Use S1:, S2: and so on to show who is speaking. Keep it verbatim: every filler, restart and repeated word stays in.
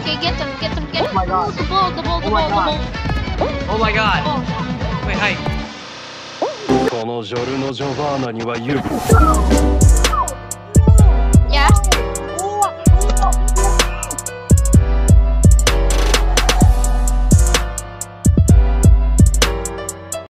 S1: Okay, get him, get him, get him.
S2: Oh my God.
S1: The ball, the ball, the
S2: Oh my
S1: ball, the
S2: God.
S1: ball.
S3: Oh my god.
S1: Oh.
S3: Wait, hi.
S4: このジョルノ・ジョバーナには勇気